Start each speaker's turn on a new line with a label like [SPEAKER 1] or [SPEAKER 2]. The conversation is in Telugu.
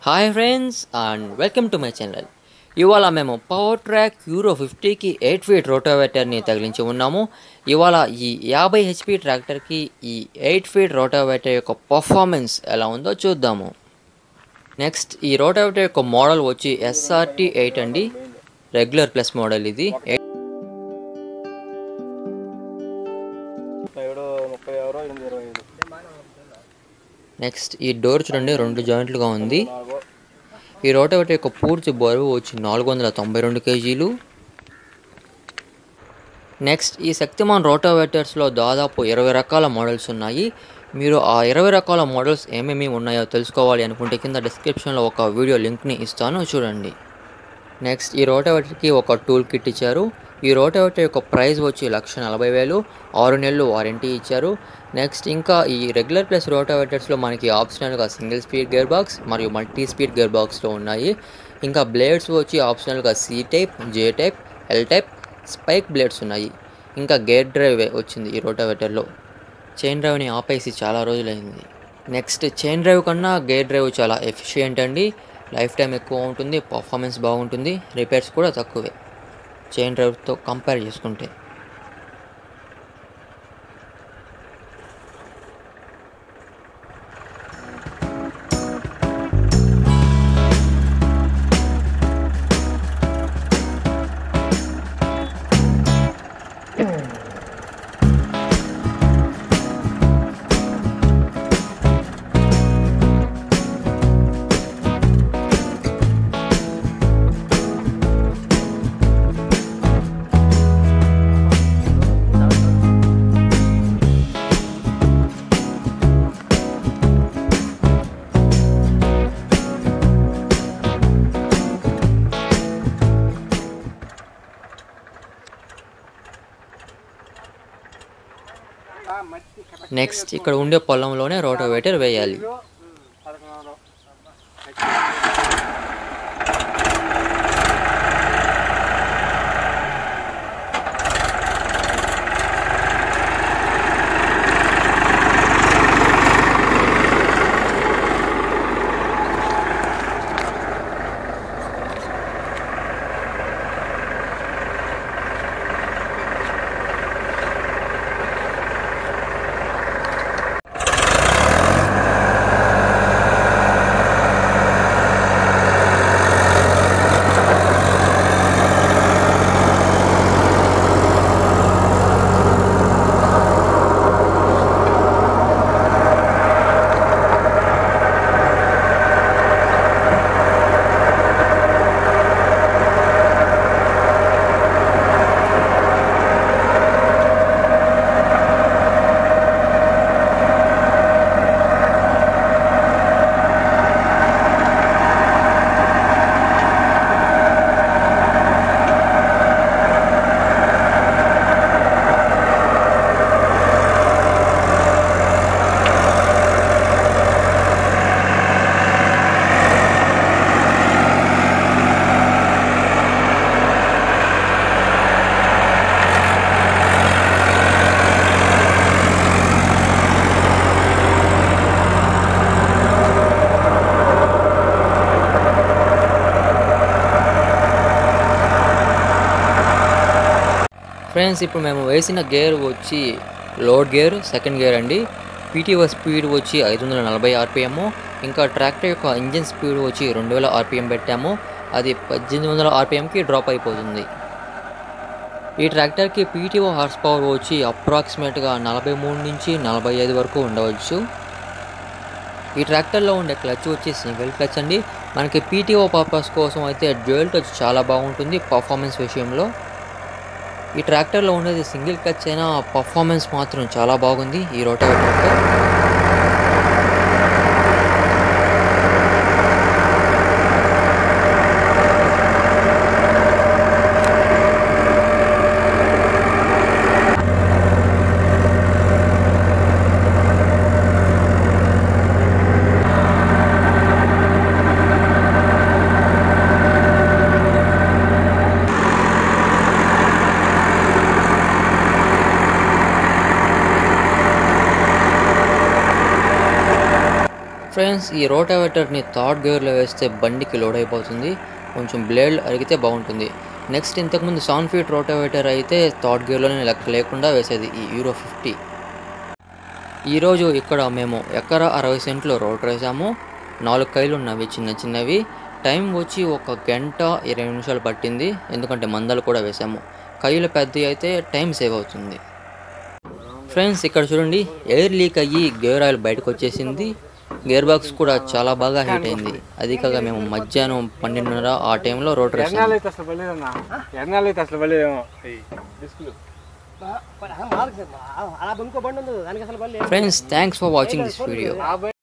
[SPEAKER 1] Hi friends and welcome to my channel. ఇవాళ మేము పవర్ ట్రాక్ యూరో 50కి 8 ఫీట్ రోటావేటర్ని తగిలించి ఉన్నాము. ఇవాళ ఈ 50 హెచ్పి ట్రాక్టర్కి ఈ 8 ఫీట్ రోటావేటర్ యొక్క పర్ఫార్మెన్స్ ఎలా ఉందో చూద్దాము. నెక్స్ట్ ఈ రోటావేటర్ యొక్క మోడల్ వచ్చి SRT 8 అండి, రెగ్యులర్ ప్లస్ మోడల్ ఇది. నెక్స్ట్ ఈ డోర్ చూడండి, 2 జాయింట్లుగా ఉంది. ఈ రోటావేటర్ యొక్క పూర్తి బరువు వచ్చి 492 కేజీలు. నెక్స్ట్ ఈ శక్తిమాన్ రోటావేటర్స్లో దాదాపు 20 రకాల మోడల్స్ ఉన్నాయి. మీరు ఆ 20 రకాల మోడల్స్ ఏమేమి ఉన్నాయో తెలుసుకోవాలి అనుకుంటే కింద డిస్క్రిప్షన్లో ఒక వీడియో లింక్ని ఇస్తాను, చూడండి. నెక్స్ట్ ఈ రోటావేటర్కి ఒక టూల్ కిట్ ఇచ్చారు. ఈ రోటావేటర్ యొక్క ప్రైస్ వచ్చి 1,40,000, 6 నెలలు వారంటీ ఇచ్చారు. నెక్స్ట్ ఇంకా ఈ రెగ్యులర్ ప్లస్ రోటావేటర్స్లో మనకి ఆప్షనల్గా సింగిల్ స్పీడ్ గేర్ బాక్స్ మరియు మల్టీ స్పీడ్ గేర్ బాక్స్లో ఉన్నాయి. ఇంకా బ్లేడ్స్ వచ్చి ఆప్షనల్గా C type, J type, L type spike blades ఉన్నాయి. ఇంకా గేర్ డ్రైవ్ వచ్చింది ఈ రోటావేటర్లో. చైన్ డ్రైవ్ని ఆపేసి చాలా రోజులైంది. నెక్స్ట్ చైన్ డ్రైవ్ కన్నా గేర్ డ్రైవ్ చాలా ఎఫిషియెంట్ అండి, లైఫ్ టైం ఎక్కువ ఉంటుంది, పర్ఫార్మెన్స్ బాగుంటుంది, రిపేర్స్ కూడా తక్కువే చైన్ డ్రైవ్తో కంపేర్ చేసుకుంటే. నెక్స్ట్ ఇక్కడ ఉండే పొలంలోనే రోటావేటర్ వేయాలి. ఫ్రెండ్స్ ఇప్పుడు మేము వేసిన గేర్ వచ్చి లోడ్ గేర్, సెకండ్ గేర్ అండి. PTO స్పీడ్ వచ్చి 540 RPM. ఇంకా ట్రాక్టర్ యొక్క ఇంజిన్ స్పీడ్ వచ్చి 2000 RPM పెట్టాము. అది 1800 RPMకి డ్రాప్ అయిపోతుంది. ఈ ట్రాక్టర్కి PTO హార్స్ పవర్ వచ్చి అప్రాక్సిమేట్గా 43 నుంచి 45 వరకు ఉండవచ్చు. ఈ ట్రాక్టర్లో ఉండే క్లచ్ వచ్చి సింగిల్ క్లచ్ అండి. మనకి PTO పర్పస్ కోసం అయితే డ్యూయల్ టచ్ చాలా బాగుంటుంది పర్ఫార్మెన్స్ విషయంలో. ఈ ట్రాక్టర్లో ఉండేది సింగిల్ క్లచ్ అయినా పర్ఫార్మెన్స్ మాత్రం చాలా బాగుంది ఈ రోటావేటర్తో. ఫ్రెండ్స్, ఈ రోటావేటర్ని థర్డ్ గేర్లో వేస్తే బండికి లోడ్ అయిపోతుంది, కొంచెం బ్లేడ్ అరిగితే బాగుంటుంది. నెక్స్ట్, ఇంతకుముందు 7 ఫీట్ రోటావేటర్ అయితే థర్డ్ గేర్లోనే లెక్క లేకుండా వేసేది ఈ యూరో 50. ఈరోజు ఇక్కడ మేము ఎకరా 60 సెంట్లు రోటర్ వేసాము. 4 కైలు ఉన్నవి చిన్న చిన్నవి. టైం వచ్చి 1 గంట 20 నిమిషాలు పట్టింది, ఎందుకంటే మందలు కూడా వేసాము. కైలు పెద్దవి అయితే టైం సేవ్ అవుతుంది. ఫ్రెండ్స్, ఇక్కడ చూడండి, ఎయిర్ లీక్ అయ్యి గేర్ ఆయిల్ బయటకు వచ్చేసింది. గేర్ బాక్స్ కూడా చాలా బాగా హీట్ అయింది. అది కాక మేము మధ్యాహ్నం 12:30 ఆ టైంలో రోటర్ వేసాము. Friends, thanks for watching this video.